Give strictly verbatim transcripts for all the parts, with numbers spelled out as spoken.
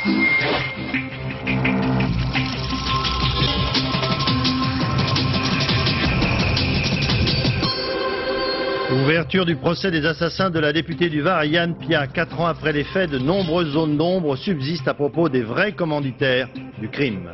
Ouverture du procès des assassins de la députée du Var, Yann Piat. Quatre ans après les faits, de nombreuses zones d'ombre subsistent à propos des vrais commanditaires du crime.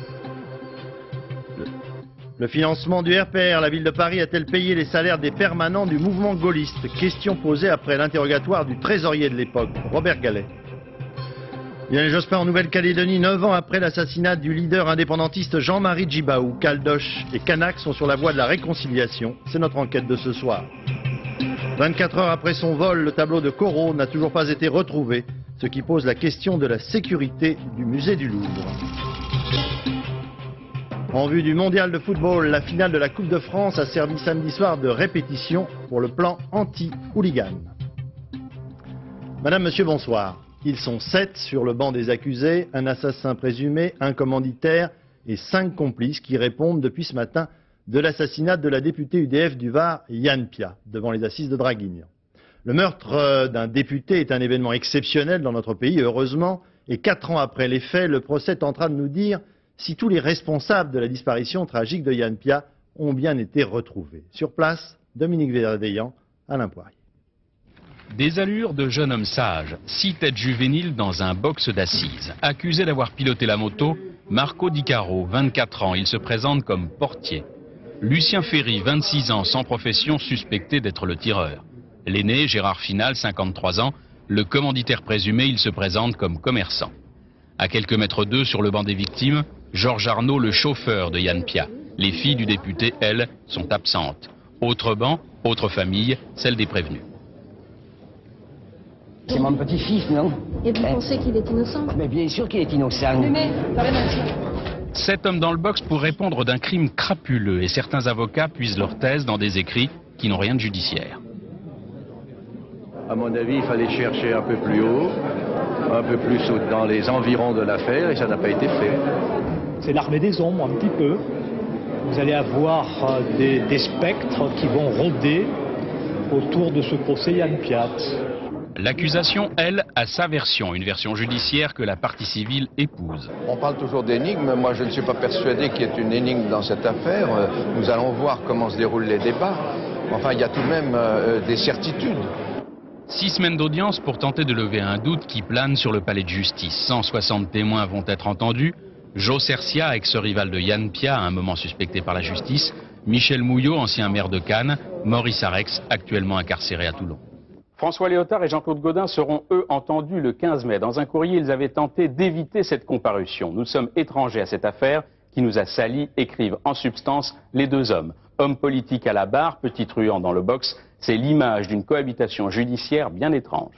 Le, le financement du R P R, la ville de Paris a-t-elle payé les salaires des permanents du mouvement gaulliste? Question posée après l'interrogatoire du trésorier de l'époque, Robert Gallet. Lionel Jospin en Nouvelle-Calédonie, neuf ans après l'assassinat du leader indépendantiste Jean-Marie Djibaou. Caldoche et Canac sont sur la voie de la réconciliation. C'est notre enquête de ce soir. vingt-quatre heures après son vol, le tableau de Corot n'a toujours pas été retrouvé, ce qui pose la question de la sécurité du musée du Louvre. En vue du mondial de football, la finale de la Coupe de France a servi samedi soir de répétition pour le plan anti-hooligan. Madame, monsieur, bonsoir. Ils sont sept sur le banc des accusés, un assassin présumé, un commanditaire et cinq complices qui répondent depuis ce matin de l'assassinat de la députée U D F du Var, Yann Piat, devant les assises de Draguignan. Le meurtre d'un député est un événement exceptionnel dans notre pays, heureusement, et quatre ans après les faits, le procès tentera de nous dire si tous les responsables de la disparition tragique de Yann Piat ont bien été retrouvés. Sur place, Dominique Verdeillan, Alain Poirier. Des allures de jeune homme sage, six têtes juvéniles dans un box d'assises. Accusé d'avoir piloté la moto, Marco Di Caro, vingt-quatre ans, il se présente comme portier. Lucien Ferry, vingt-six ans, sans profession, suspecté d'être le tireur. L'aîné, Gérard Final, cinquante-trois ans, le commanditaire présumé, il se présente comme commerçant. À quelques mètres d'eux, sur le banc des victimes, Georges Arnaud, le chauffeur de Yann Piat. Les filles du député, elles, sont absentes. Autre banc, autre famille, celle des prévenus. C'est mon petit-fils, non? Et vous pensez qu'il est innocent? Mais bien sûr qu'il est innocent. Mais, Sept hommes dans le box pour répondre d'un crime crapuleux et certains avocats puisent leur thèse dans des écrits qui n'ont rien de judiciaire. À mon avis, il fallait chercher un peu plus haut, un peu plus dans les environs de l'affaire et ça n'a pas été fait. C'est l'armée des ombres, un petit peu. Vous allez avoir des, des spectres qui vont rôder autour de ce procès Yann Piat. L'accusation, elle, a sa version, une version judiciaire que la partie civile épouse. On parle toujours d'énigmes, moi je ne suis pas persuadé qu'il y ait une énigme dans cette affaire. Nous allons voir comment se déroulent les débats. Enfin, il y a tout de même euh, des certitudes. Six semaines d'audience pour tenter de lever un doute qui plane sur le palais de justice. cent soixante témoins vont être entendus. Jo Cercia, ex-rival de Yann Piat, à un moment suspecté par la justice. Michel Mouillot, ancien maire de Cannes. Maurice Arex, actuellement incarcéré à Toulon. François Léotard et Jean-Claude Gaudin seront, eux, entendus le quinze mai. Dans un courrier, ils avaient tenté d'éviter cette comparution. Nous sommes étrangers à cette affaire qui nous a salis, écrivent en substance les deux hommes. Homme politique à la barre, petit truand dans le box, c'est l'image d'une cohabitation judiciaire bien étrange.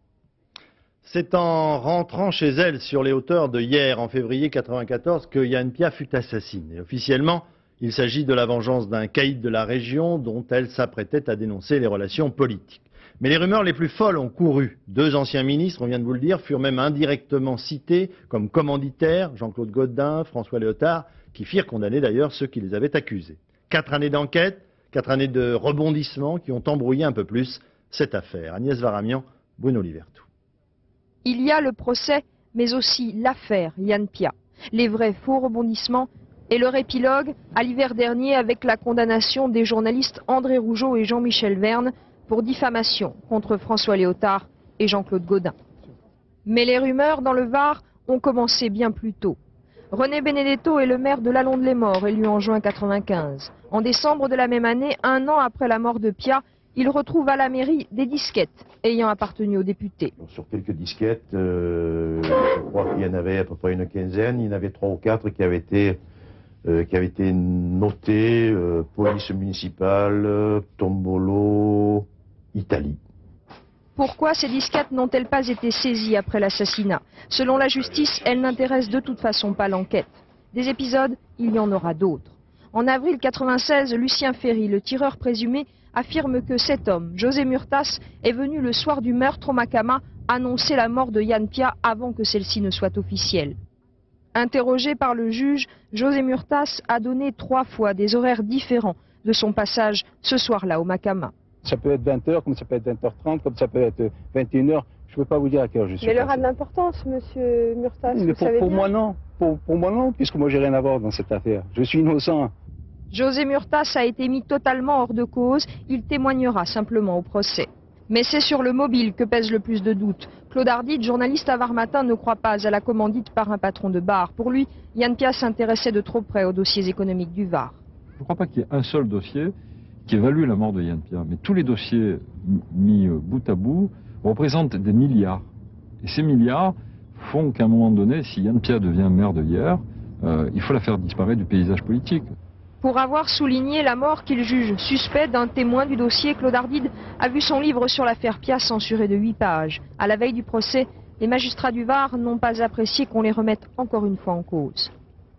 C'est en rentrant chez elle sur les hauteurs de hier, en février mille neuf cent quatre-vingt-quatorze, que Yann Piat fut assassiné. Officiellement, il s'agit de la vengeance d'un caïd de la région dont elle s'apprêtait à dénoncer les relations politiques. Mais les rumeurs les plus folles ont couru. Deux anciens ministres, on vient de vous le dire, furent même indirectement cités comme commanditaires, Jean-Claude Gaudin, François Léotard, qui firent condamner d'ailleurs ceux qui les avaient accusés. Quatre années d'enquête, quatre années de rebondissements qui ont embrouillé un peu plus cette affaire. Agnès Varamian, Bruno Livertou. Il y a le procès, mais aussi l'affaire Yann Piat. Les vrais faux rebondissements et leur épilogue à l'hiver dernier avec la condamnation des journalistes André Rougeau et Jean-Michel Verne pour diffamation contre François Léotard et Jean-Claude Gaudin. Mais les rumeurs dans le Var ont commencé bien plus tôt. René Benedetto est le maire de Lalonde-les-Morts, élu en juin quatre-vingt-quinze. En décembre de la même année, un an après la mort de Piat, il retrouve à la mairie des disquettes ayant appartenu aux députés. Sur quelques disquettes, euh, je crois qu'il y en avait à peu près une quinzaine, il y en avait trois ou quatre qui avaient été, euh, qui avaient été notées, euh, police municipale, euh, Tombolo, Italie. Pourquoi ces disquettes n'ont-elles pas été saisies après l'assassinat? Selon la justice, elles n'intéressent de toute façon pas l'enquête. Des épisodes, il y en aura d'autres. En avril quatre-vingt-seize, Lucien Ferry, le tireur présumé, affirme que cet homme, José Murtas, est venu le soir du meurtre au Macama annoncer la mort de Yann Piat avant que celle-ci ne soit officielle. Interrogé par le juge, José Murtas a donné trois fois des horaires différents de son passage ce soir-là au Macama. Ça peut être vingt heures, comme ça peut être vingt heures trente, comme ça peut être vingt et une heures. Je ne peux pas vous dire à quelle heure je suis Mais passé. elle aura de l'importance, monsieur Murtas, Mais vous pour, savez pour bien. moi non, pour, pour moi non, puisque moi j'ai rien à voir dans cette affaire. Je suis innocent. José Murtas a été mis totalement hors de cause. Il témoignera simplement au procès. Mais c'est sur le mobile que pèse le plus de doutes. Claude Ardide, journaliste à Var Matin, ne croit pas à la commandite par un patron de bar. Pour lui, Yann Piat s'intéressait de trop près aux dossiers économiques du Var. Je ne crois pas qu'il y ait un seul dossier qui évalue la mort de Yann Piat. Mais tous les dossiers mis bout à bout représentent des milliards. Et ces milliards font qu'à un moment donné, si Yann Piat devient maire de Hyères, euh, il faut la faire disparaître du paysage politique. Pour avoir souligné la mort qu'il juge suspecte d'un témoin du dossier, Claude Ardide a vu son livre sur l'affaire Piat censuré de huit pages. À la veille du procès, les magistrats du Var n'ont pas apprécié qu'on les remette encore une fois en cause.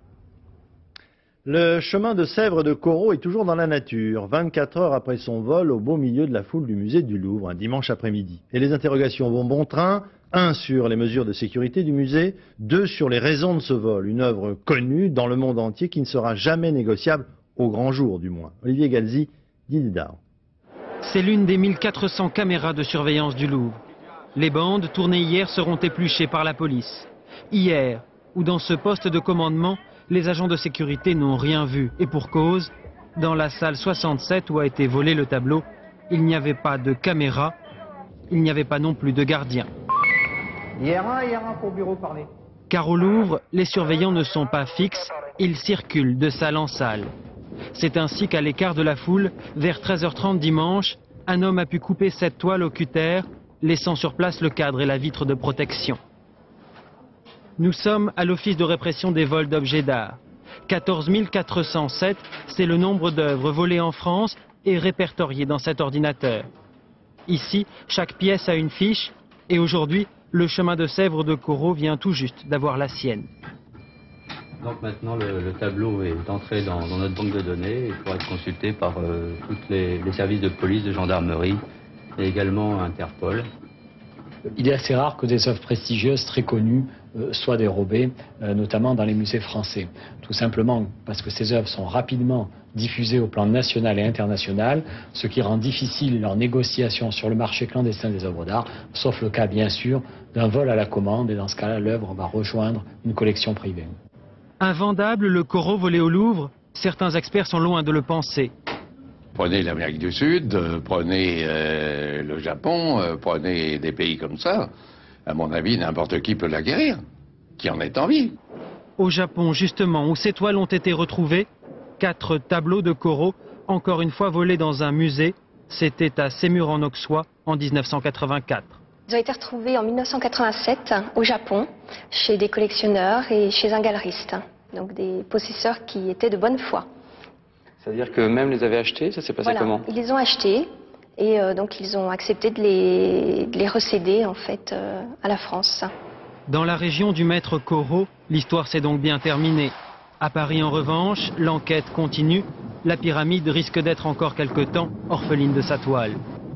Le chemin de Sèvres de Corot est toujours dans la nature, vingt-quatre heures après son vol au beau milieu de la foule du musée du Louvre, un dimanche après-midi. Et les interrogations vont bon train, un sur les mesures de sécurité du musée, deux sur les raisons de ce vol, une œuvre connue dans le monde entier qui ne sera jamais négociable, au grand jour du moins. Olivier Galzi, Didier Daron. C'est l'une des mille quatre cents caméras de surveillance du Louvre. Les bandes tournées hier seront épluchées par la police. Hier, où dans ce poste de commandement, les agents de sécurité n'ont rien vu. Et pour cause, dans la salle soixante-sept où a été volé le tableau, il n'y avait pas de caméra, il n'y avait pas non plus de gardien. Hier un, hier un pour bureau parler. Car au Louvre, les surveillants ne sont pas fixes, ils circulent de salle en salle. C'est ainsi qu'à l'écart de la foule, vers treize heures trente dimanche, un homme a pu couper cette toile au cutter, laissant sur place le cadre et la vitre de protection. Nous sommes à l'Office de répression des vols d'objets d'art. quatorze mille quatre cent sept, c'est le nombre d'œuvres volées en France et répertoriées dans cet ordinateur. Ici, chaque pièce a une fiche et aujourd'hui, le chemin de Sèvres de Corot vient tout juste d'avoir la sienne. Donc maintenant, le, le tableau est entré dans, dans notre banque de données et pourra être consulté par euh, tous les, les services de police, de gendarmerie et également Interpol. Il est assez rare que des œuvres prestigieuses, très connues, euh, soient dérobées, euh, notamment dans les musées français. Tout simplement parce que ces œuvres sont rapidement diffusées au plan national et international, ce qui rend difficile leur négociation sur le marché clandestin des œuvres d'art, sauf le cas bien sûr d'un vol à la commande, et dans ce cas-là, l'œuvre va rejoindre une collection privée. Invendable, le Corot volé au Louvre, certains experts sont loin de le penser. Prenez l'Amérique du Sud, euh, prenez euh, le Japon, euh, prenez des pays comme ça. À mon avis, n'importe qui peut l'acquérir, qui en est en vie. Au Japon, justement, où ces toiles ont été retrouvées, quatre tableaux de Corot, encore une fois volés dans un musée. C'était à Sémur-en-Auxois en mille neuf cent quatre-vingt-quatre. Ils ont été retrouvés en mille neuf cent quatre-vingt-sept au Japon, chez des collectionneurs et chez un galeriste. Donc des possesseurs qui étaient de bonne foi. C'est-à-dire que même les avaient achetés, ça s'est passé Voilà, comment? ils les ont achetés et euh, donc ils ont accepté de les, de les recéder en fait euh, à la France. Dans la région du maître Corot, l'histoire s'est donc bien terminée. À Paris, en revanche, l'enquête continue. La pyramide risque d'être encore quelque temps orpheline de sa toile.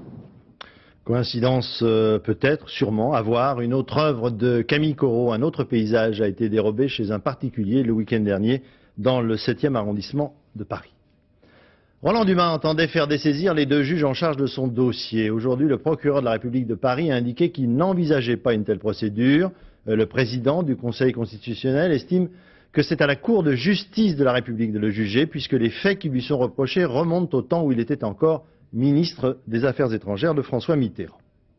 Coïncidence euh, peut-être, sûrement, à voir. Une autre œuvre de Camille Corot, un autre paysage, a été dérobé chez un particulier le week-end dernier dans le septième arrondissement de Paris. Roland Dumas entendait faire dessaisir les deux juges en charge de son dossier. Aujourd'hui, le procureur de la République de Paris a indiqué qu'il n'envisageait pas une telle procédure. Le président du Conseil constitutionnel estime que c'est à la Cour de justice de la République de le juger, puisque les faits qui lui sont reprochés remontent au temps où il était encore ministre des Affaires étrangères de François Mitterrand.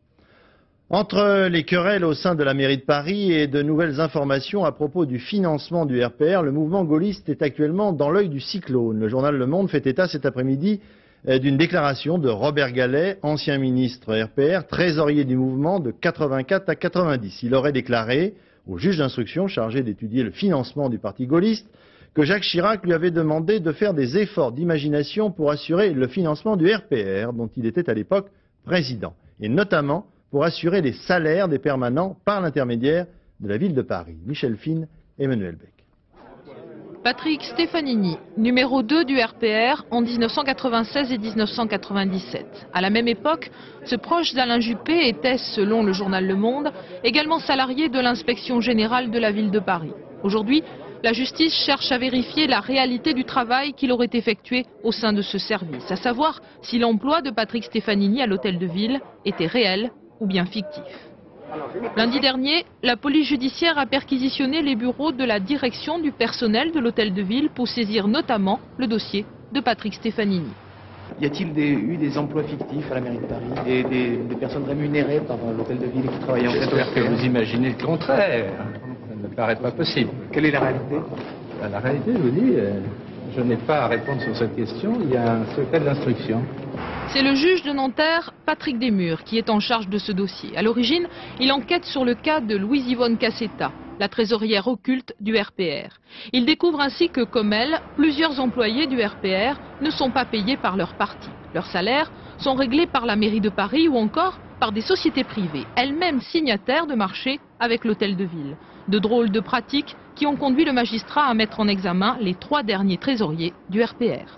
Entre les querelles au sein de la mairie de Paris et de nouvelles informations à propos du financement du R P R, le mouvement gaulliste est actuellement dans l'œil du cyclone. Le journal Le Monde fait état cet après-midi d'une déclaration de Robert Gallet, ancien ministre R P R, trésorier du mouvement de quatre-vingt-quatre à quatre-vingt-dix. Il aurait déclaré au juge d'instruction chargé d'étudier le financement du parti gaulliste que Jacques Chirac lui avait demandé de faire des efforts d'imagination pour assurer le financement du R P R, dont il était à l'époque président, et notamment pour assurer les salaires des permanents par l'intermédiaire de la ville de Paris. Michel Fine, Emmanuel Beck. Patrick Stefanini, numéro deux du R P R en mille neuf cent quatre-vingt-seize et mille neuf cent quatre-vingt-dix-sept. À la même époque, ce proche d'Alain Juppé était, selon le journal Le Monde, également salarié de l'inspection générale de la ville de Paris. Aujourd'hui, la justice cherche à vérifier la réalité du travail qu'il aurait effectué au sein de ce service, à savoir si l'emploi de Patrick Stefanini à l'hôtel de ville était réel ou bien fictif. Lundi dernier, la police judiciaire a perquisitionné les bureaux de la direction du personnel de l'hôtel de ville pour saisir notamment le dossier de Patrick Stefanini. Y a-t-il des, eu des emplois fictifs à la mairie de Paris, des, des, des personnes rémunérées par l'hôtel de ville qui travaillent en fait? J'espère que vous imaginez le contraire. Ça ne me paraît pas possible. Quelle est la réalité? La réalité, je vous dis, je n'ai pas à répondre sur cette question. Il y a un secret de l'instruction. C'est le juge de Nanterre, Patrick Desmures, qui est en charge de ce dossier. À l'origine, il enquête sur le cas de Louise-Yvonne Cassetta, la trésorière occulte du R P R. Il découvre ainsi que, comme elle, plusieurs employés du R P R ne sont pas payés par leur parti. Leurs salaires sont réglés par la mairie de Paris ou encore par des sociétés privées, elles-mêmes signataires de marchés avec l'hôtel de ville. De drôles de pratiques qui ont conduit le magistrat à mettre en examen les trois derniers trésoriers du R P R.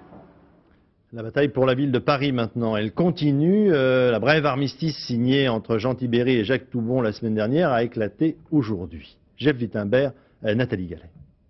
La bataille pour la ville de Paris maintenant, elle continue. Euh, la brève armistice signée entre Jean Tibéri et Jacques Toubon la semaine dernière a éclaté aujourd'hui. Jeff Wittenberg, euh, Nathalie Gallet.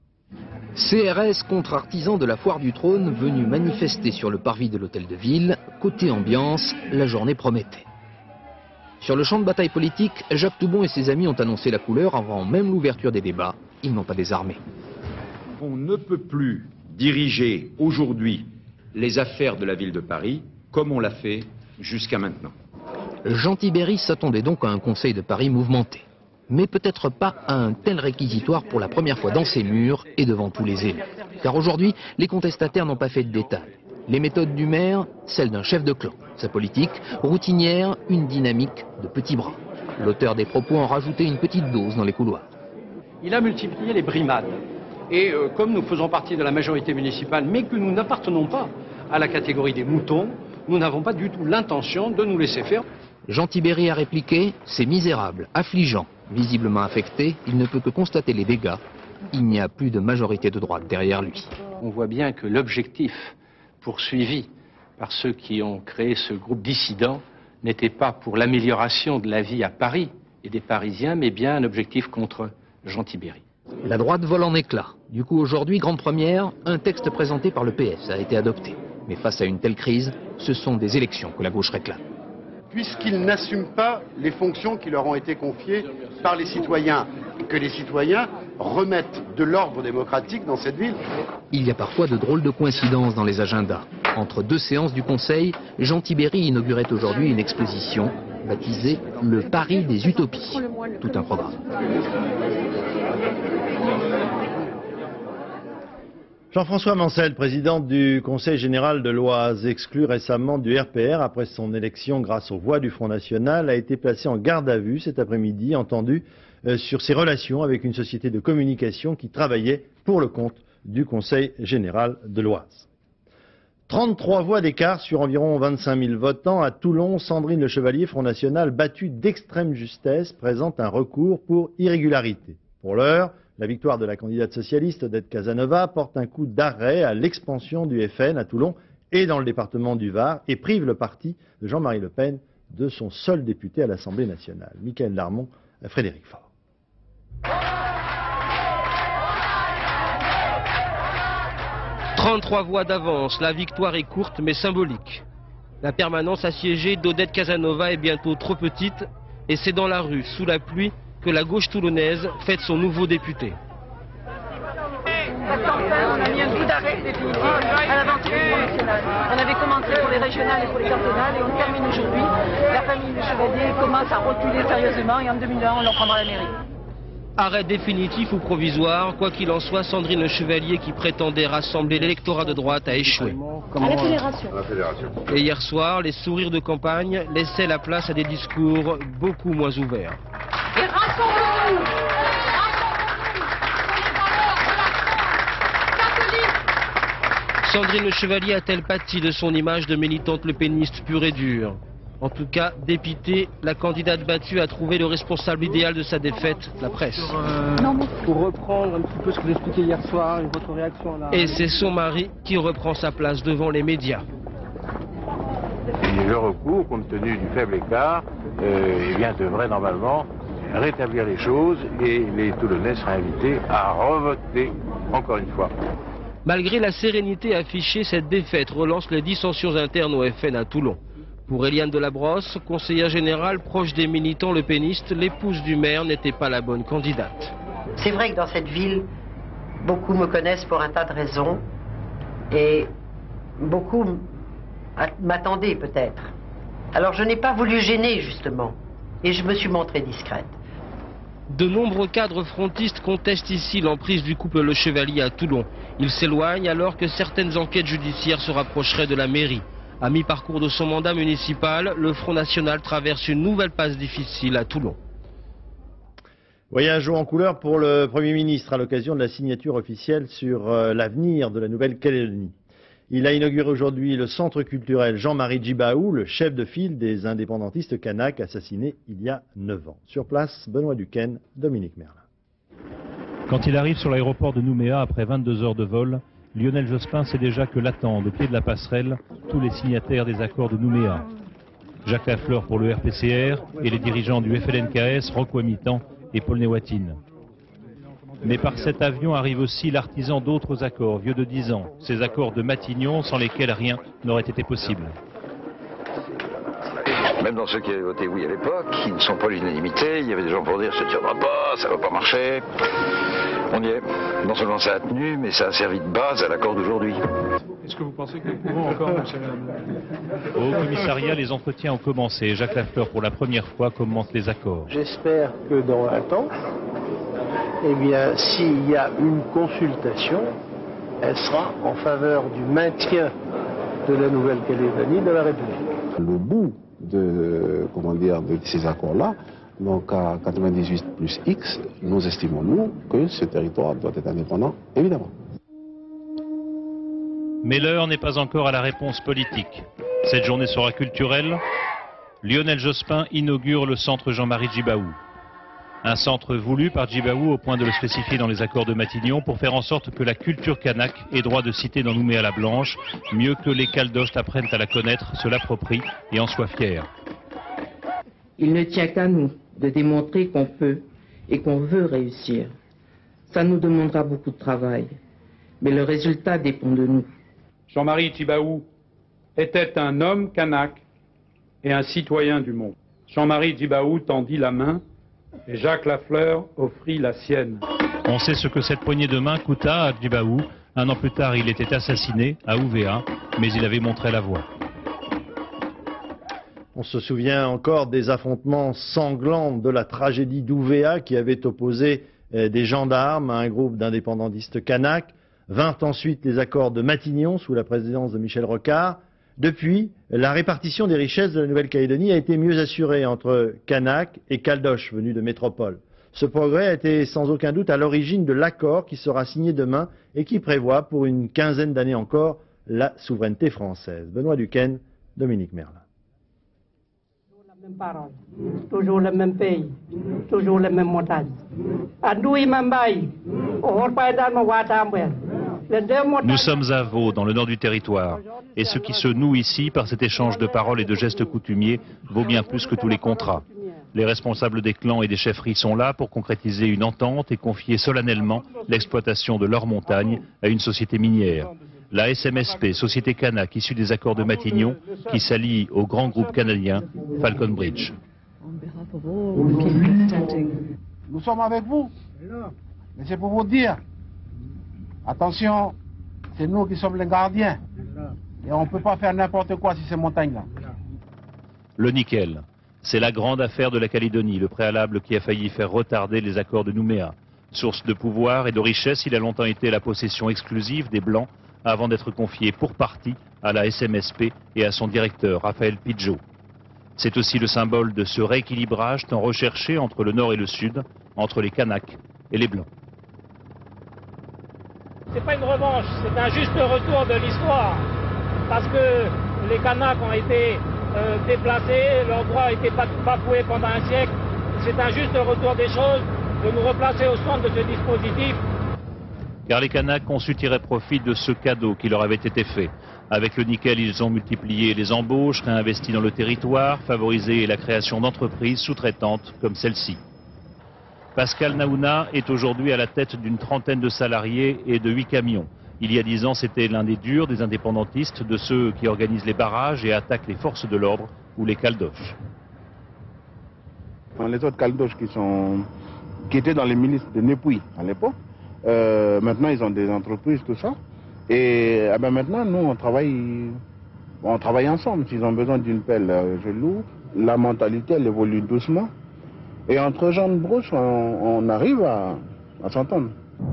C R S contre artisans de la foire du trône venus manifester sur le parvis de l'hôtel de ville. Côté ambiance, la journée promettait. Sur le champ de bataille politique, Jacques Toubon et ses amis ont annoncé la couleur avant même l'ouverture des débats. Ils n'ont pas désarmé. On ne peut plus diriger aujourd'hui les affaires de la ville de Paris comme on l'a fait jusqu'à maintenant. Jean Tibéri s'attendait donc à un conseil de Paris mouvementé. Mais peut-être pas à un tel réquisitoire pour la première fois dans ses murs et devant tous les élus. Car aujourd'hui, les contestataires n'ont pas fait de détails. Les méthodes du maire, celles d'un chef de clan. Sa politique, routinière, une dynamique de petits bras. L'auteur des propos en rajoutait une petite dose dans les couloirs. Il a multiplié les brimades. Et euh, comme nous faisons partie de la majorité municipale, mais que nous n'appartenons pas à la catégorie des moutons, nous n'avons pas du tout l'intention de nous laisser faire. Jean Tibéri a répliqué « C'est misérable, affligeant ». Visiblement affecté, il ne peut que constater les dégâts. Il n'y a plus de majorité de droite derrière lui. On voit bien que l'objectif poursuivi par ceux qui ont créé ce groupe dissident n'était pas pour l'amélioration de la vie à Paris et des Parisiens, mais bien un objectif contre Jean Tibéri. La droite vole en éclats. Du coup, aujourd'hui, grande première, un texte présenté par le P S a été adopté. Mais face à une telle crise, ce sont des élections que la gauche réclame. Puisqu'ils n'assument pas les fonctions qui leur ont été confiées par les citoyens, et que les citoyens remettent de l'ordre démocratique dans cette ville. Il y a parfois de drôles de coïncidences dans les agendas. Entre deux séances du Conseil, Jean Tibéri inaugurait aujourd'hui une exposition baptisée « Le Paris des Utopies ». Tout un programme. Jean-François Mancel, président du Conseil général de l'Oise, exclu récemment du R P R après son élection grâce aux voix du Front National, a été placé en garde à vue cet après-midi, entendu euh, sur ses relations avec une société de communication qui travaillait pour le compte du Conseil général de l'Oise. trente-trois voix d'écart sur environ vingt-cinq mille votants. À Toulon, Sandrine Le Chevalier, Front National, battue d'extrême justesse, présente un recours pour irrégularité. Pour l'heure, la victoire de la candidate socialiste Odette Casanova porte un coup d'arrêt à l'expansion du F N à Toulon et dans le département du Var et prive le parti de Jean-Marie Le Pen de son seul député à l'Assemblée nationale. Michael Darmon, Frédéric Faure. trente-trois voix d'avance, la victoire est courte mais symbolique. La permanence assiégée d'Odette Casanova est bientôt trop petite et c'est dans la rue, sous la pluie, que la gauche toulonnaise fête son nouveau député. On a mis un coup d'arrêt définitif à l'aventure du Front National. On avait commencé pour les régionales et pour les cantonales et on termine aujourd'hui. La famille Le Chevalier commence à reculer sérieusement et en deux mille un on l'en prendra à la mairie. Arrêt définitif ou provisoire, quoi qu'il en soit, Sandrine Le Chevalier qui prétendait rassembler l'électorat de droite a échoué. À la fédération. Et hier soir, les sourires de campagne laissaient la place à des discours beaucoup moins ouverts. Et rassemblons-nous! Sandrine Le Chevalier a-t-elle pâti de son image de militante lepéniste pure et dure? En tout cas, dépitée, la candidate battue a trouvé le responsable idéal de sa défaite, la presse. Euh, pour reprendre un petit peu ce que vous expliquez hier soir, et votre réaction là. Et c'est son mari qui reprend sa place devant les médias. Et le recours, compte tenu du faible écart, euh, eh bien, devrait normalement rétablir les choses et les Toulonnais seraient invités à revoter encore une fois. Malgré la sérénité affichée, cette défaite relance les dissensions internes au F N à Toulon. Pour Eliane Delabrosse, conseillère générale proche des militants lepénistes, l'épouse du maire n'était pas la bonne candidate. C'est vrai que dans cette ville, beaucoup me connaissent pour un tas de raisons et beaucoup m'attendaient peut-être. Alors je n'ai pas voulu gêner justement et je me suis montrée discrète. De nombreux cadres frontistes contestent ici l'emprise du couple Le Chevalier à Toulon. Ils s'éloignent alors que certaines enquêtes judiciaires se rapprocheraient de la mairie. À mi-parcours de son mandat municipal, le Front National traverse une nouvelle passe difficile à Toulon. Voyage haut en couleur pour le Premier ministre à l'occasion de la signature officielle sur euh, l'avenir de la Nouvelle-Calédonie. Il a inauguré aujourd'hui le centre culturel Jean-Marie Djibaou, le chef de file des indépendantistes kanaks assassinés il y a neuf ans. Sur place, Benoît Duquesne, Dominique Merlin. Quand il arrive sur l'aéroport de Nouméa après vingt-deux heures de vol, Lionel Jospin sait déjà que l'attendent au pied de la passerelle tous les signataires des accords de Nouméa. Jacques Lafleur pour le R P C R et les dirigeants du F L N K S, Rocco Mitan et Paul Néwatine. Mais par cet avion arrive aussi l'artisan d'autres accords, vieux de dix ans, ces accords de Matignon sans lesquels rien n'aurait été possible. Même dans ceux qui avaient voté oui à l'époque, qui ne sont pas l'unanimité, il y avait des gens pour dire ça ne tiendra pas, ça ne va pas marcher. On y est. Non seulement ça a tenu, mais ça a servi de base à l'accord d'aujourd'hui. Est-ce que vous pensez que nous pouvons encore... Au commissariat, les entretiens ont commencé. Jacques Lafleur, pour la première fois, commente les accords. J'espère que dans un temps, eh bien, s'il y a une consultation, elle sera en faveur du maintien de la Nouvelle-Calédonie de la République. Le bout de, comment dire, de ces accords-là, donc à quatre-vingt-dix-huit plus X, nous estimons, nous, que ce territoire doit être indépendant, évidemment. Mais l'heure n'est pas encore à la réponse politique. Cette journée sera culturelle. Lionel Jospin inaugure le centre Jean-Marie Djibaou. Un centre voulu par Djibaou au point de le spécifier dans les accords de Matignon pour faire en sorte que la culture kanak ait droit de citer dans Nouméa-la-Blanche, mieux que les Caldoches apprennent à la connaître, se l'approprient et en soient fiers. Il ne tient qu'à nous de démontrer qu'on peut et qu'on veut réussir. Ça nous demandera beaucoup de travail, mais le résultat dépend de nous. Jean-Marie Djibaou était un homme kanak et un citoyen du monde. Jean-Marie Djibaou tendit la main et Jacques Lafleur offrit la sienne. On sait ce que cette poignée de main coûta à Djibaou. Un an plus tard, il était assassiné à Ouvéa, mais il avait montré la voie. On se souvient encore des affrontements sanglants de la tragédie d'Ouvéa qui avait opposé des gendarmes à un groupe d'indépendantistes kanaks. Vint ensuite les accords de Matignon sous la présidence de Michel Rocard. Depuis, la répartition des richesses de la Nouvelle-Calédonie a été mieux assurée entre Kanaks et Caldoches venus de métropole. Ce progrès a été sans aucun doute à l'origine de l'accord qui sera signé demain et qui prévoit pour une quinzaine d'années encore la souveraineté française. Benoît Duquesne, Dominique Merlin. Même parole, toujours le même pays, toujours les mêmes montagnes. Nous sommes à Vaud, dans le nord du territoire, et ce qui se noue ici par cet échange de paroles et de gestes coutumiers vaut bien plus que tous les contrats. Les responsables des clans et des chefferies sont là pour concrétiser une entente et confier solennellement l'exploitation de leurs montagnes à une société minière. La S M S P, société kanak issue des accords de Matignon, qui s'allie au grand groupe canadien Falcon Bridge. Nous sommes avec vous, mais c'est pour vous dire, attention, c'est nous qui sommes les gardiens, et on ne peut pas faire n'importe quoi sur ces montagnes-là. Le nickel, c'est la grande affaire de la Calédonie, le préalable qui a failli faire retarder les accords de Nouméa. Source de pouvoir et de richesse, il a longtemps été la possession exclusive des Blancs, avant d'être confié pour partie à la S M S P et à son directeur, Raphaël Pidgeot. C'est aussi le symbole de ce rééquilibrage tant recherché entre le Nord et le Sud, entre les Kanaks et les Blancs. C'est pas une revanche, c'est un juste retour de l'histoire, parce que les Kanaks ont été euh, déplacés, leurs droits ont été bafoués pendant un siècle. C'est un juste retour des choses de nous replacer au centre de ce dispositif. Car les Kanaks ont su tirer profit de ce cadeau qui leur avait été fait. Avec le nickel, ils ont multiplié les embauches, réinvesti dans le territoire, favorisé la création d'entreprises sous-traitantes comme celle-ci. Pascal Naouna est aujourd'hui à la tête d'une trentaine de salariés et de huit camions. Il y a dix ans, c'était l'un des durs des indépendantistes, de ceux qui organisent les barrages et attaquent les forces de l'ordre ou les caldoches. Les autres caldoches qui, sont, qui étaient dans les milices de Népouy à l'époque, euh, maintenant ils ont des entreprises, tout ça. Et eh ben maintenant, nous, on travaille, on travaille ensemble. S'ils ont besoin d'une pelle, euh, je loue. La mentalité, elle évolue doucement. Et entre gens de brousse, on, on arrive à, à s'entendre.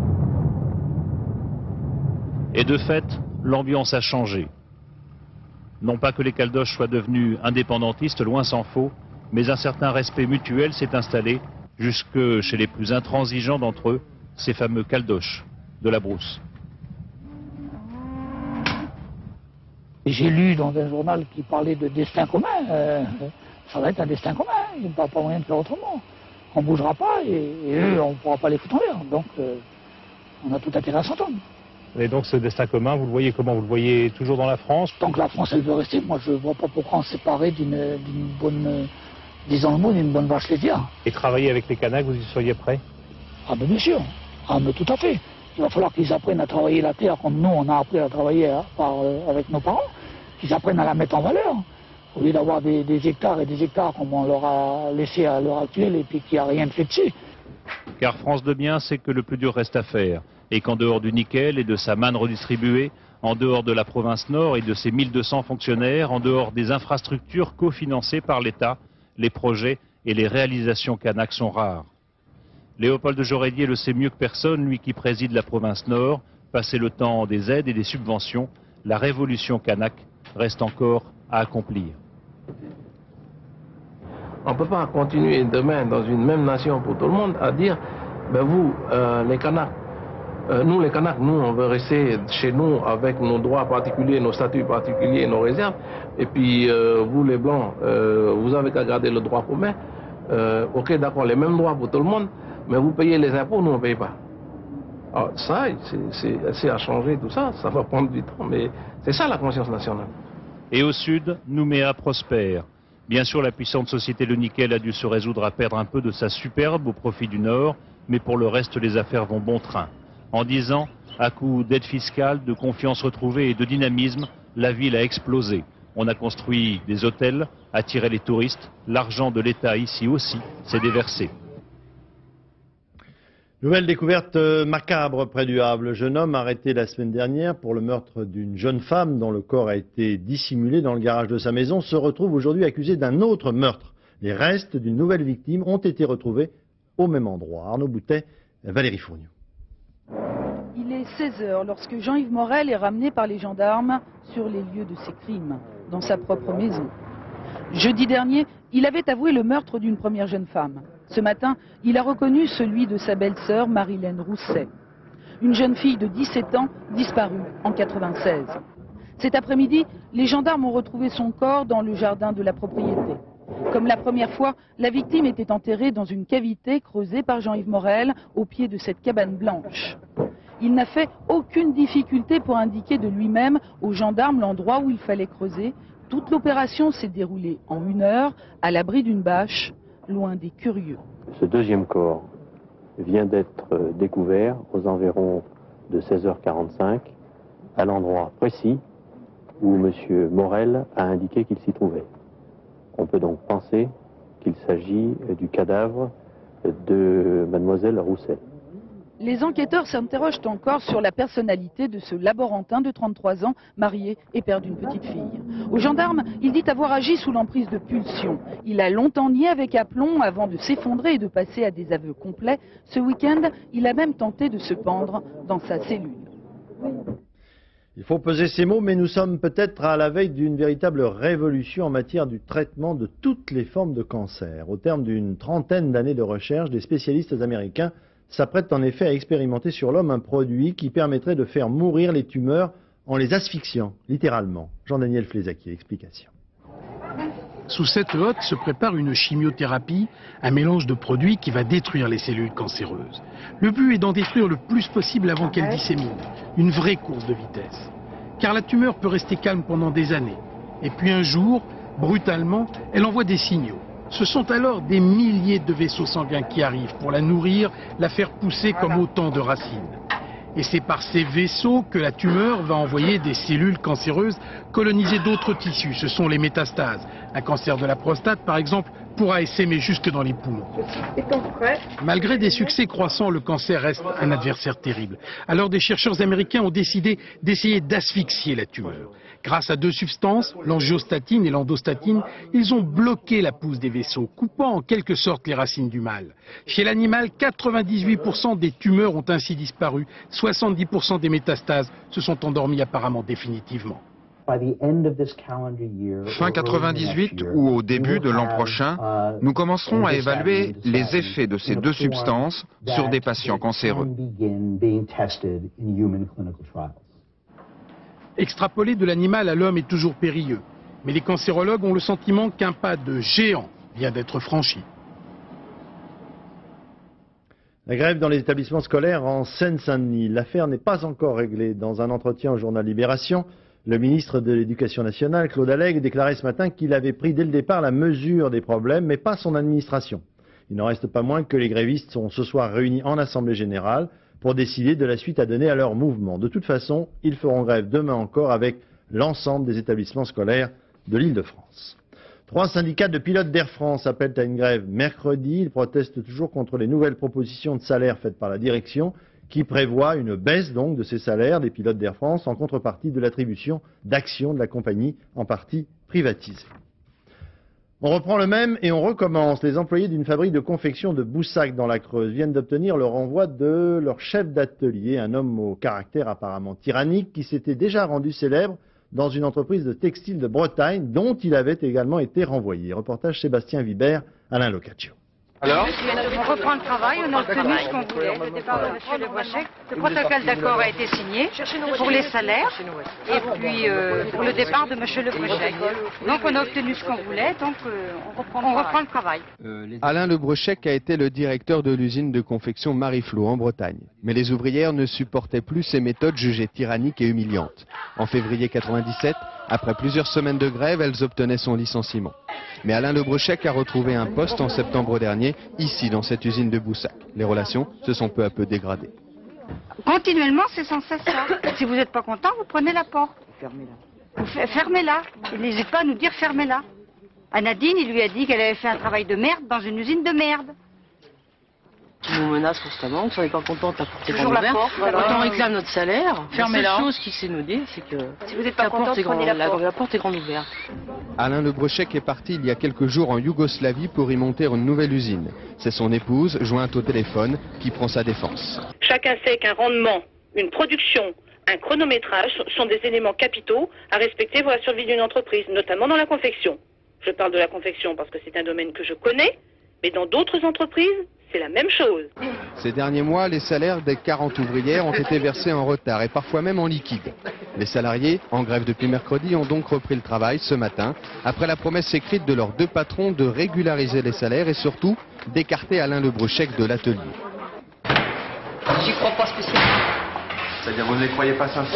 Et de fait, l'ambiance a changé. Non pas que les caldoches soient devenus indépendantistes, loin s'en faut, mais un certain respect mutuel s'est installé jusque chez les plus intransigeants d'entre eux, ces fameux caldoches de la brousse. J'ai lu dans un journal qui parlait de destin commun. Euh, ça va être un destin commun. Il n'y a pas moyen de faire autrement. On ne bougera pas et, et eux, on ne pourra pas les foutre en l'air. Donc, euh, on a tout intérêt à s'entendre. Et donc ce destin commun, vous le voyez comment? Vous le voyez toujours dans la France? Tant que la France, elle veut rester, moi, je ne vois pas pourquoi on se séparer d'une bonne, euh, disons le mot, d'une bonne vache laitière. Et travailler avec les Kanaks, vous y seriez prêt? Ah, mais bien sûr. Ah, mais tout à fait. Il va falloir qu'ils apprennent à travailler la terre comme nous, on a appris à travailler hein, par, euh, avec nos parents. Qu'ils apprennent à la mettre en valeur, au lieu d'avoir des, des hectares et des hectares comme on leur a laissé à l'heure actuelle et puis qu'il n'y a rien de fait dessus. Car France de Bien sait que le plus dur reste à faire, et qu'en dehors du nickel et de sa manne redistribuée, en dehors de la province Nord et de ses mille deux cents fonctionnaires, en dehors des infrastructures cofinancées par l'État, les projets et les réalisations Kanak sont rares. Léopold de Jorédier le sait mieux que personne, lui qui préside la province Nord, passé le temps des aides et des subventions, la révolution Kanak reste encore à accomplir. On ne peut pas continuer demain dans une même nation pour tout le monde à dire, ben vous, euh, les Kanaks, euh, nous les Kanaks, nous on veut rester chez nous avec nos droits particuliers, nos statuts particuliers, nos réserves, et puis euh, vous les Blancs, euh, vous avez qu'à garder le droit commun. Euh, ok, d'accord, les mêmes droits pour tout le monde, mais vous payez les impôts, nous on ne paye pas. Alors ça, c'est à changer tout ça, ça va prendre du temps, mais c'est ça la conscience nationale. Et au sud, Nouméa prospère. Bien sûr, la puissante société Le Nickel a dû se résoudre à perdre un peu de sa superbe au profit du Nord, mais pour le reste, les affaires vont bon train. En dix ans, à coup d'aide fiscale, de confiance retrouvée et de dynamisme, la ville a explosé. On a construit des hôtels, attiré les touristes. L'argent de l'État ici aussi s'est déversé. Nouvelle découverte macabre près du Havre. Le jeune homme arrêté la semaine dernière pour le meurtre d'une jeune femme dont le corps a été dissimulé dans le garage de sa maison se retrouve aujourd'hui accusé d'un autre meurtre. Les restes d'une nouvelle victime ont été retrouvés au même endroit. Arnaud Boutet, Valérie Fourniou. Il est seize heures lorsque Jean-Yves Morel est ramené par les gendarmes sur les lieux de ses crimes, dans sa propre maison. Jeudi dernier, il avait avoué le meurtre d'une première jeune femme. Ce matin, il a reconnu celui de sa belle-sœur Marilène Rousset, une jeune fille de dix-sept ans disparue en quatre-vingt-seize. Cet après-midi, les gendarmes ont retrouvé son corps dans le jardin de la propriété. Comme la première fois, la victime était enterrée dans une cavité creusée par Jean-Yves Morel au pied de cette cabane blanche. Il n'a fait aucune difficulté pour indiquer de lui-même aux gendarmes l'endroit où il fallait creuser. Toute l'opération s'est déroulée en une heure, à l'abri d'une bâche, loin des curieux. Ce deuxième corps vient d'être découvert aux environs de seize heures quarante-cinq, à l'endroit précis où M. Morel a indiqué qu'il s'y trouvait. On peut donc penser qu'il s'agit du cadavre de Mademoiselle Rousset. Les enquêteurs s'interrogent encore sur la personnalité de ce laborantin de trente-trois ans, marié et père d'une petite fille. Aux gendarmes, il dit avoir agi sous l'emprise de pulsions. Il a longtemps nié avec aplomb avant de s'effondrer et de passer à des aveux complets. Ce week-end, il a même tenté de se pendre dans sa cellule. Il faut peser ces mots, mais nous sommes peut-être à la veille d'une véritable révolution en matière du traitement de toutes les formes de cancer. Au terme d'une trentaine d'années de recherche, des spécialistes américains s'apprête en effet à expérimenter sur l'homme un produit qui permettrait de faire mourir les tumeurs en les asphyxiant, littéralement. Jean-Daniel Flézaquier, explication. Sous cette hotte se prépare une chimiothérapie, un mélange de produits qui va détruire les cellules cancéreuses. Le but est d'en détruire le plus possible avant qu'elle dissémine. Une vraie course de vitesse. Car la tumeur peut rester calme pendant des années. Et puis un jour, brutalement, elle envoie des signaux. Ce sont alors des milliers de vaisseaux sanguins qui arrivent pour la nourrir, la faire pousser comme autant de racines. Et c'est par ces vaisseaux que la tumeur va envoyer des cellules cancéreuses coloniser d'autres tissus. Ce sont les métastases. Un cancer de la prostate, par exemple, pourra essaimer jusque dans les poumons. Malgré des succès croissants, le cancer reste un adversaire terrible. Alors des chercheurs américains ont décidé d'essayer d'asphyxier la tumeur. Grâce à deux substances, l'angiostatine et l'endostatine, ils ont bloqué la pousse des vaisseaux, coupant en quelque sorte les racines du mal. Chez l'animal, quatre-vingt-dix-huit pour cent des tumeurs ont ainsi disparu, soixante-dix pour cent des métastases se sont endormies apparemment définitivement. Fin quatre-vingt-dix-huit ou au début de l'an prochain, nous commencerons à évaluer les effets de ces deux substances sur des patients cancéreux. Extrapoler de l'animal à l'homme est toujours périlleux, mais les cancérologues ont le sentiment qu'un pas de géant vient d'être franchi. La grève dans les établissements scolaires en Seine-Saint-Denis. L'affaire n'est pas encore réglée. Dans un entretien au journal Libération, le ministre de l'Éducation nationale, Claude Allègre, déclarait ce matin qu'il avait pris dès le départ la mesure des problèmes, mais pas son administration. Il n'en reste pas moins que les grévistes sont ce soir réunis en Assemblée générale pour décider de la suite à donner à leur mouvement. De toute façon, ils feront grève demain encore avec l'ensemble des établissements scolaires de l'Île-de-France. Trois syndicats de pilotes d'Air France appellent à une grève mercredi. Ils protestent toujours contre les nouvelles propositions de salaire faites par la direction qui prévoit une baisse donc de ces salaires des pilotes d'Air France en contrepartie de l'attribution d'actions de la compagnie en partie privatisée. On reprend le même et on recommence. Les employés d'une fabrique de confection de Boussac dans la Creuse viennent d'obtenir le renvoi de leur chef d'atelier, un homme au caractère apparemment tyrannique qui s'était déjà rendu célèbre dans une entreprise de textile de Bretagne dont il avait également été renvoyé. Reportage Sébastien Vibert, Alain Locaccio. Alors, on reprend le travail, on a obtenu ce qu'on voulait. Le départ de M. Le Brochet, le protocole d'accord a été signé pour les salaires et puis euh, pour le départ de M. Le Brochet. Donc on a obtenu ce qu'on voulait, donc euh, on, reprend on reprend le travail. Alain Le Brochet a été le directeur de l'usine de confection Marie-Flot en Bretagne. Mais les ouvrières ne supportaient plus ces méthodes jugées tyranniques et humiliantes. En février quatre-vingt-dix-sept, après plusieurs semaines de grève, elles obtenaient son licenciement. Mais Alain Le Brochet a retrouvé un poste en septembre dernier, ici dans cette usine de Boussac. Les relations se sont peu à peu dégradées. Continuellement, c'est sans cesse ça. Si vous n'êtes pas content, vous prenez la porte. Fermez-la. Fermez-la. Il n'hésite pas à nous dire fermez-la. À Nadine, il lui a dit qu'elle avait fait un travail de merde dans une usine de merde. Tu nous menaces constamment, si on n'est pas content, t'as porté Toujours la porte. Voilà. Quand on réclame notre salaire, fermez-la. La seule chose qu'il sait nous dire, c'est que si vous n'êtes pas content, prenez la, la porte. La porte est grande ouverte. Alain Le Brochet est parti il y a quelques jours en Yougoslavie pour y monter une nouvelle usine. C'est son épouse, jointe au téléphone, qui prend sa défense. Chacun sait qu'un rendement, une production, un chronométrage sont des éléments capitaux à respecter pour la survie d'une entreprise, notamment dans la confection. Je parle de la confection parce que c'est un domaine que je connais, mais dans d'autres entreprises, c'est la même chose. Ces derniers mois, les salaires des quarante ouvrières ont été versés en retard et parfois même en liquide. Les salariés, en grève depuis mercredi, ont donc repris le travail ce matin, après la promesse écrite de leurs deux patrons de régulariser les salaires et surtout d'écarter Alain Le Brochet de l'atelier. J'y crois pas spécialement. C'est-à-dire vous ne les croyez pas sincères ?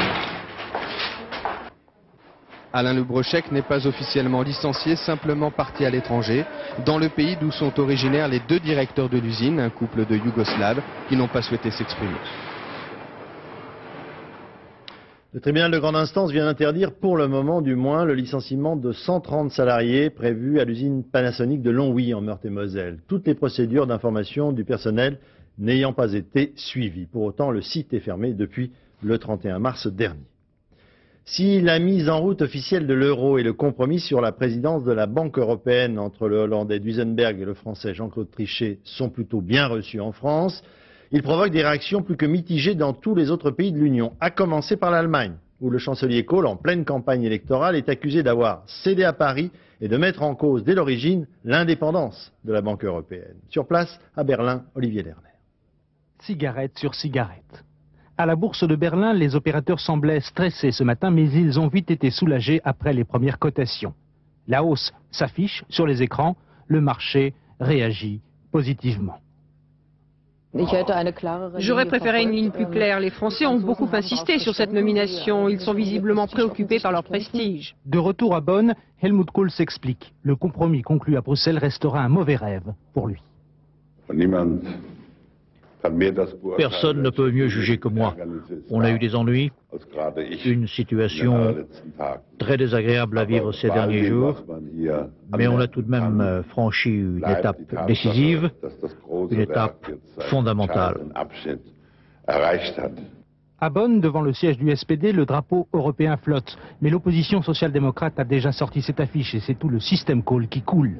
Alain Le Brochet n'est pas officiellement licencié, simplement parti à l'étranger, dans le pays d'où sont originaires les deux directeurs de l'usine, un couple de Yougoslaves qui n'ont pas souhaité s'exprimer. Le tribunal de grande instance vient d'interdire, pour le moment du moins, le licenciement de cent trente salariés prévus à l'usine Panasonic de Longwy en Meurthe-et-Moselle. Toutes les procédures d'information du personnel n'ayant pas été suivies. Pour autant, le site est fermé depuis le trente et un mars dernier. Si la mise en route officielle de l'euro et le compromis sur la présidence de la Banque européenne entre le Hollandais Duisenberg et le Français Jean-Claude Trichet sont plutôt bien reçus en France, ils provoquent des réactions plus que mitigées dans tous les autres pays de l'Union, à commencer par l'Allemagne, où le chancelier Kohl, en pleine campagne électorale, est accusé d'avoir cédé à Paris et de mettre en cause dès l'origine l'indépendance de la Banque européenne. Sur place, à Berlin, Olivier Lerner. Cigarette sur cigarette. À la bourse de Berlin, les opérateurs semblaient stressés ce matin, mais ils ont vite été soulagés après les premières cotations. La hausse s'affiche sur les écrans, le marché réagit positivement. J'aurais préféré une ligne plus claire. Les Français ont beaucoup insisté sur cette nomination. Ils sont visiblement préoccupés par leur prestige. De retour à Bonn, Helmut Kohl s'explique. Le compromis conclu à Bruxelles restera un mauvais rêve pour lui. Personne ne peut mieux juger que moi. On a eu des ennuis, une situation très désagréable à vivre ces derniers jours, mais on a tout de même franchi une étape décisive, une étape fondamentale. À Bonn, devant le siège du S P D, le drapeau européen flotte. Mais l'opposition social-démocrate a déjà sorti cette affiche et c'est tout le système Kohl qui coule.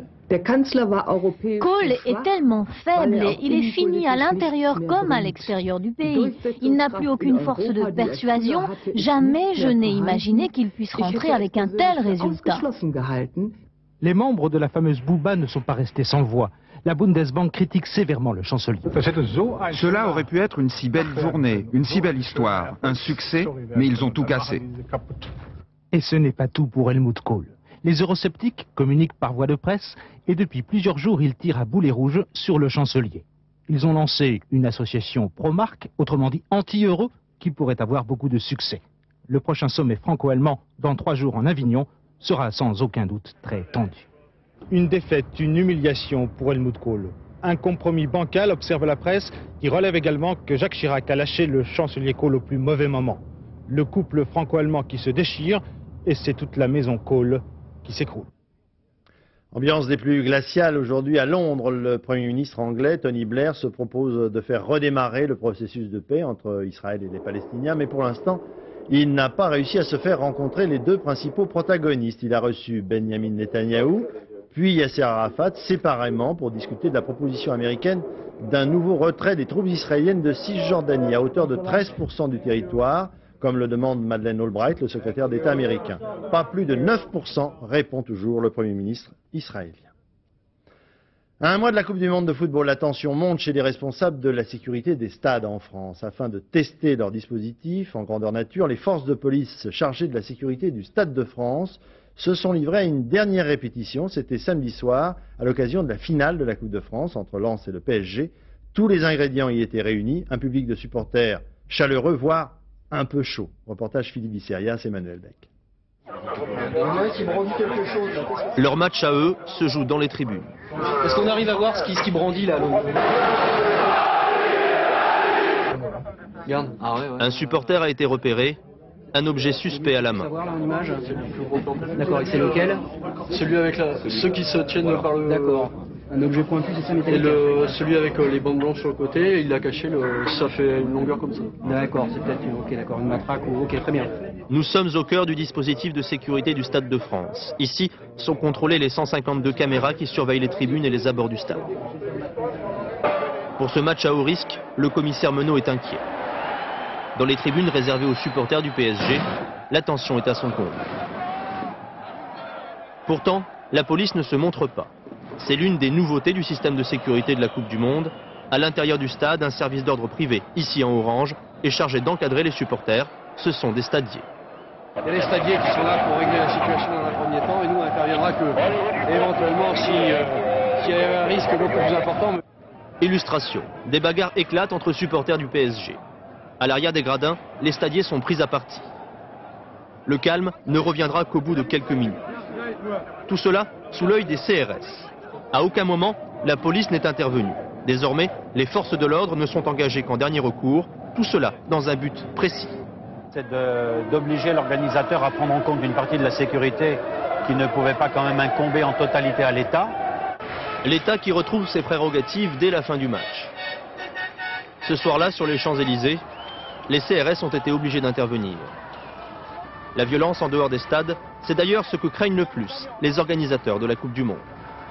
Kohl est tellement faible, il est fini à l'intérieur comme à l'extérieur du pays. Il n'a plus aucune force de persuasion. Jamais je n'ai imaginé qu'il puisse rentrer avec un tel résultat. Les membres de la fameuse Bouba ne sont pas restés sans voix. La Bundesbank critique sévèrement le chancelier. Cela aurait pu être une si belle journée, une si belle histoire, un succès, mais ils ont tout cassé. Et ce n'est pas tout pour Helmut Kohl. Les eurosceptiques communiquent par voie de presse et depuis plusieurs jours, ils tirent à boulet rouge sur le chancelier. Ils ont lancé une association pro-marque, autrement dit anti-euro, qui pourrait avoir beaucoup de succès. Le prochain sommet franco-allemand, dans trois jours en Avignon, sera sans aucun doute très tendu. Une défaite, une humiliation pour Helmut Kohl. Un compromis bancal, observe la presse, qui relève également que Jacques Chirac a lâché le chancelier Kohl au plus mauvais moment. Le couple franco-allemand qui se déchire, et c'est toute la maison Kohl qui s'écroule. Ambiance des plus glaciales aujourd'hui à Londres. Le Premier ministre anglais, Tony Blair, se propose de faire redémarrer le processus de paix entre Israël et les Palestiniens, mais pour l'instant, il n'a pas réussi à se faire rencontrer les deux principaux protagonistes. Il a reçu Benjamin Netanyahou, puis Yasser Arafat, séparément pour discuter de la proposition américaine d'un nouveau retrait des troupes israéliennes de Cisjordanie à hauteur de treize pour cent du territoire, comme le demande Madeleine Albright, le secrétaire d'État américain. Pas plus de neuf pour cent, répond toujours le Premier ministre israélien. À un mois de la Coupe du Monde de football, la tension monte chez les responsables de la sécurité des stades en France. Afin de tester leur dispositif en grandeur nature, les forces de police chargées de la sécurité du Stade de France se sont livrés à une dernière répétition. C'était samedi soir, à l'occasion de la finale de la Coupe de France entre Lens et le P S G. Tous les ingrédients y étaient réunis, un public de supporters chaleureux, voire un peu chaud. Reportage Philippe Visserias, Emmanuel Beck. Leur match à eux se joue dans les tribunes. Est-ce qu'on arrive à voir ce qui, ce qui brandit là? Regarde. Ah ouais, ouais. Un supporter a été repéré, un objet suspect à la main. D'accord, et c'est lequel? Celui avec la... ceux qui se tiennent par le... D'accord. Un objet pointu, c'est ça, métallique? Et le... celui avec euh, les bandes blanches sur le côté, il l'a caché, le... ça fait une longueur comme ça. D'accord, c'est peut-être une... ok, d'accord, une matraque ou... Ok, très bien. Nous sommes au cœur du dispositif de sécurité du Stade de France. Ici sont contrôlées les cent cinquante-deux caméras qui surveillent les tribunes et les abords du stade. Pour ce match à haut risque, le commissaire Menot est inquiet. Dans les tribunes réservées aux supporters du P S G, la tension est à son comble. Pourtant, la police ne se montre pas. C'est l'une des nouveautés du système de sécurité de la Coupe du Monde. À l'intérieur du stade, un service d'ordre privé, ici en orange, est chargé d'encadrer les supporters. Ce sont des stadiers. Il y a les stadiers qui sont là pour régler la situation dans un premier temps et nous on n'interviendra que éventuellement si, euh, s'il y a un risque beaucoup plus important. Illustration. Des bagarres éclatent entre supporters du P S G. À l'arrière des gradins, les stadiers sont pris à partie. Le calme ne reviendra qu'au bout de quelques minutes. Tout cela sous l'œil des C R S. À aucun moment, la police n'est intervenue. Désormais, les forces de l'ordre ne sont engagées qu'en dernier recours, tout cela dans un but précis. C'est d'obliger l'organisateur à prendre en compte une partie de la sécurité qui ne pouvait pas quand même incomber en totalité à l'État. L'État qui retrouve ses prérogatives dès la fin du match. Ce soir-là, sur les Champs-Élysées, les C R S ont été obligés d'intervenir. La violence en dehors des stades, c'est d'ailleurs ce que craignent le plus les organisateurs de la Coupe du Monde.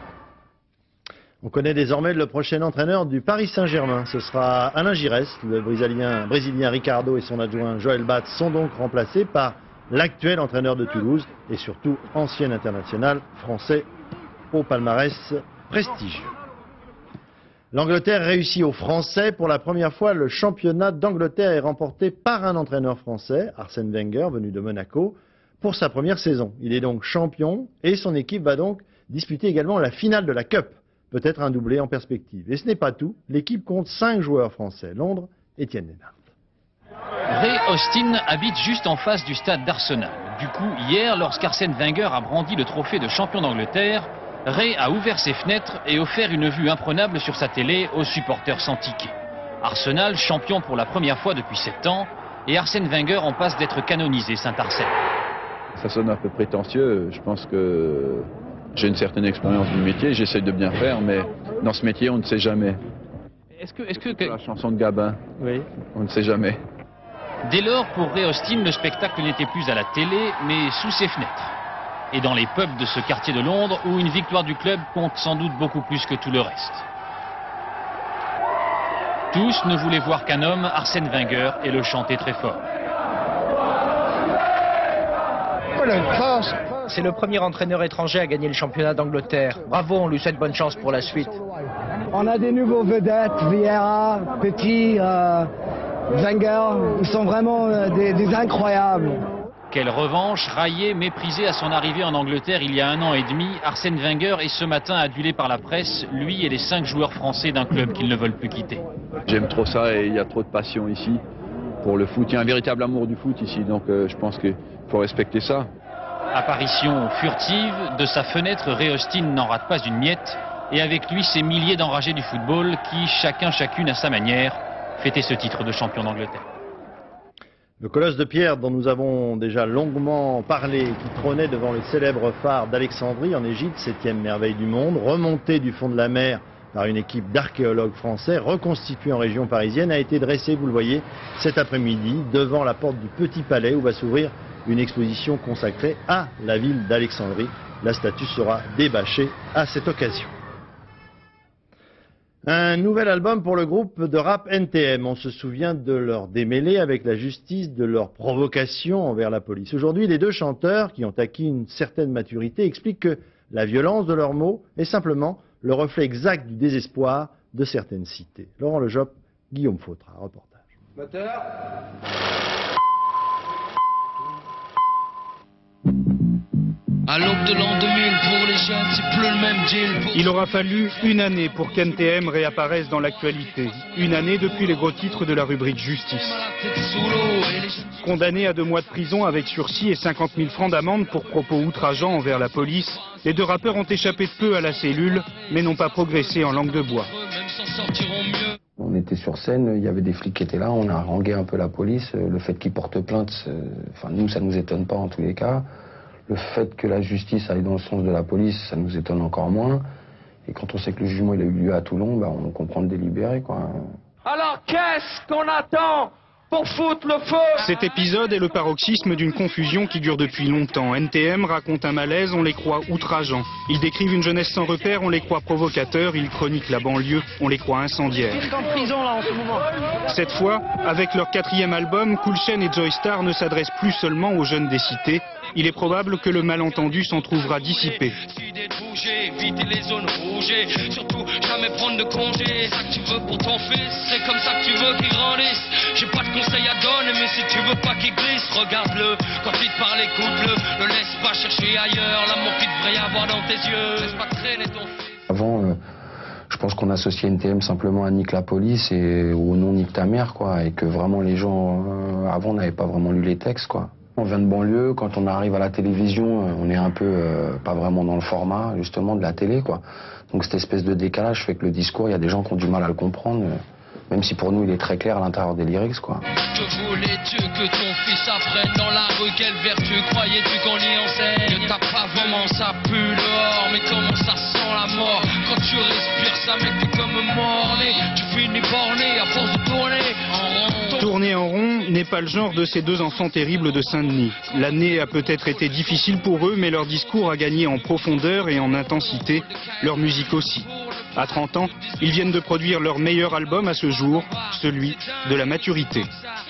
On connaît désormais le prochain entraîneur du Paris Saint-Germain. Ce sera Alain Giresse. Le Brésilien, Brésilien Ricardo et son adjoint Joël Batz sont donc remplacés par l'actuel entraîneur de Toulouse et surtout ancien international français au palmarès prestigieux. L'Angleterre réussit aux Français. Pour la première fois, le championnat d'Angleterre est remporté par un entraîneur français, Arsène Wenger, venu de Monaco, pour sa première saison. Il est donc champion et son équipe va donc disputer également la finale de la Cup. Peut-être un doublé en perspective. Et ce n'est pas tout. L'équipe compte cinq joueurs français. Londres, Étienne Lénard. Ray Austin habite juste en face du stade d'Arsenal. Du coup, hier, lorsqu'Arsène Wenger a brandi le trophée de champion d'Angleterre, Ray a ouvert ses fenêtres et offert une vue imprenable sur sa télé aux supporters sans ticket. Arsenal, champion pour la première fois depuis sept ans, et Arsène Wenger en passe d'être canonisé Saint-Arsène. Ça sonne un peu prétentieux, je pense que j'ai une certaine expérience du métier, j'essaye de bien faire, mais dans ce métier, on ne sait jamais. Est-ce que, est-ce que... La chanson de Gabin, oui. On ne sait jamais. Dès lors, pour Ray Austin, le spectacle n'était plus à la télé, mais sous ses fenêtres. Et dans les pubs de ce quartier de Londres, où une victoire du club compte sans doute beaucoup plus que tout le reste. Tous ne voulaient voir qu'un homme, Arsène Wenger, et le chanter très fort. C'est le premier entraîneur étranger à gagner le championnat d'Angleterre. Bravo, on lui souhaite bonne chance pour la suite. On a des nouveaux vedettes, Vieira, Petit, euh, Wenger, ils sont vraiment euh, des, des incroyables. Quelle revanche, raillé, méprisé à son arrivée en Angleterre il y a un an et demi, Arsène Wenger est ce matin adulé par la presse, lui et les cinq joueurs français d'un club qu'ils ne veulent plus quitter. J'aime trop ça et il y a trop de passion ici pour le foot. Il y a un véritable amour du foot ici, donc euh, je pense qu'il faut respecter ça. Apparition furtive, de sa fenêtre, Ray Austin n'en rate pas une miette, et avec lui ces milliers d'enragés du football qui, chacun chacune à sa manière, fêtaient ce titre de champion d'Angleterre. Le colosse de pierre dont nous avons déjà longuement parlé, qui trônait devant le célèbre phare d'Alexandrie en Égypte, septième merveille du monde, remonté du fond de la mer par une équipe d'archéologues français, reconstitué en région parisienne, a été dressé, vous le voyez, cet après-midi, devant la porte du Petit Palais où va s'ouvrir une exposition consacrée à la ville d'Alexandrie. La statue sera débâchée à cette occasion. Un nouvel album pour le groupe de rap N T M. On se souvient de leur démêlés avec la justice, de leur provocation envers la police. Aujourd'hui, les deux chanteurs, qui ont acquis une certaine maturité, expliquent que la violence de leurs mots est simplement le reflet exact du désespoir de certaines cités. Laurent Lejob, Guillaume Fautra, reportage. Moteur. À l'aube de l'an deux mille, pour les jeunes, c'est plus le même deal. Pour... Il aura fallu une année pour qu'N T M réapparaisse dans l'actualité. Une année depuis les gros titres de la rubrique Justice. Condamnés à deux mois de prison avec sursis et cinquante mille francs d'amende pour propos outrageants envers la police, les deux rappeurs ont échappé de peu à la cellule, mais n'ont pas progressé en langue de bois. On était sur scène, il y avait des flics qui étaient là, on a harangué un peu la police. Le fait qu'ils portent plainte, enfin, nous, ça ne nous étonne pas en tous les cas. Le fait que la justice aille dans le sens de la police, ça nous étonne encore moins. Et quand on sait que le jugement il a eu lieu à Toulon, bah, on comprend le délibéré, quoi. Alors qu'est-ce qu'on attend pour foutre le feu? Cet épisode est le paroxysme d'une confusion qui dure depuis longtemps. N T M raconte un malaise, on les croit outrageants. Ils décrivent une jeunesse sans repère, on les croit provocateurs. Ils chroniquent la banlieue, on les croit incendiaires. Ils sont en prison là en ce moment. Cette fois, avec leur quatrième album, Cool Chain et Joy Star ne s'adressent plus seulement aux jeunes des cités. Il est probable que le malentendu s'en trouvera dissipé. Éviter les zones rouges, surtout jamais prendre de congé. Ça que tu veux pour ton fils, c'est comme ça que tu veux qu'il grandisse. J'ai pas de conseils à donner, mais si tu veux pas qu'il glisse, regarde-le. Quand il te parle, écoute-le. Ne laisse pas chercher ailleurs l'amour qu'il devrait y avoir dans tes yeux. Laisse pas traîner ton fils. Avant, euh, je pense qu'on associait N T M simplement à Nique la police et au non Nique ta mère, quoi. Et que vraiment les gens euh, avant n'avaient pas vraiment lu les textes, quoi. On vient de banlieue, quand on arrive à la télévision, on est un peu euh, pas vraiment dans le format justement de la télé, quoi. Donc cette espèce de décalage fait que le discours, il y a des gens qui ont du mal à le comprendre, euh, même si pour nous il est très clair à l'intérieur des lyrics, quoi. Que voulais-tu que ton fils apprenne dans la rue? Quelle vertu croyais-tu qu'on y enseigne? Ne t'as pas vraiment, ça pue dehors, mais comment ça sent la mort? Quand tu respires ça, mec, t'es comme morné. Tu finis borné à force de tourner en rond. Tourner en rond n'est pas le genre de ces deux enfants terribles de Saint-Denis. L'année a peut-être été difficile pour eux, mais leur discours a gagné en profondeur et en intensité, leur musique aussi. À trente ans, ils viennent de produire leur meilleur album à ce jour, celui de la maturité.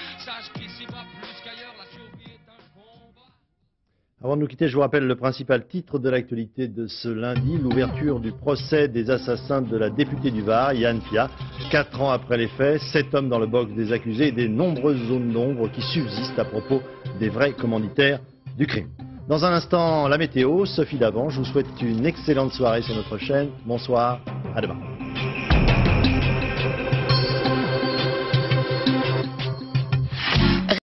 Avant de nous quitter, je vous rappelle le principal titre de l'actualité de ce lundi, l'ouverture du procès des assassins de la députée du Var, Yann Pia. Quatre ans après les faits, sept hommes dans le box des accusés et des nombreuses zones d'ombre qui subsistent à propos des vrais commanditaires du crime. Dans un instant, la météo, Sophie Davant, je vous souhaite une excellente soirée sur notre chaîne. Bonsoir, à demain.